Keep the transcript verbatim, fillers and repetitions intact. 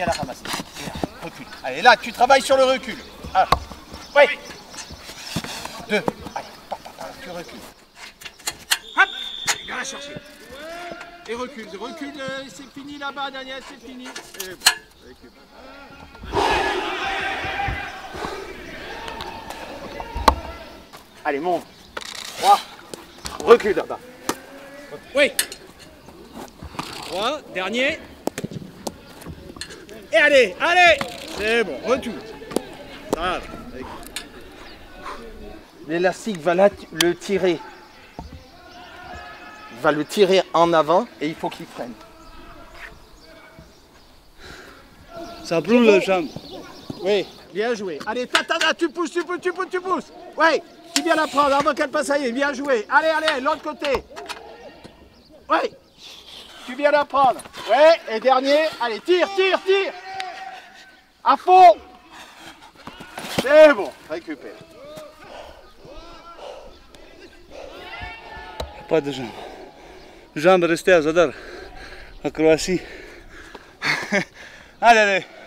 viens la ramasser. Recule. Allez, là, tu travailles sur le recul. Un. Oui. Deux. Allez, pa, pa, pa, tu recules. Hop, viens la chercher. Et recule, recule, euh, c'est fini là-bas, Daniel, c'est fini. Et bon, recule. Allez, monte. Trois. Recule là-bas. Oui. Trois, dernier. Et allez, allez. C'est bon, retour. Ça va. L'élastique va la, le tirer. Il va le tirer en avant et il faut qu'il freine. Ça brûle la jambe. Oui, bien joué. Allez, tata, tu pousses, tu pousses, tu pousses, tu pousses. Oui, tu viens la prendre avant qu'elle passe ailleurs. Bien joué. Allez, allez, l'autre côté. Oui, tu viens la prendre. Oui, et dernier. Allez, tire, tire, tire. À fond. C'est bon, récupère. Pas de jambes. Jambes restées à Zadar, à Croatie. Allez, allez.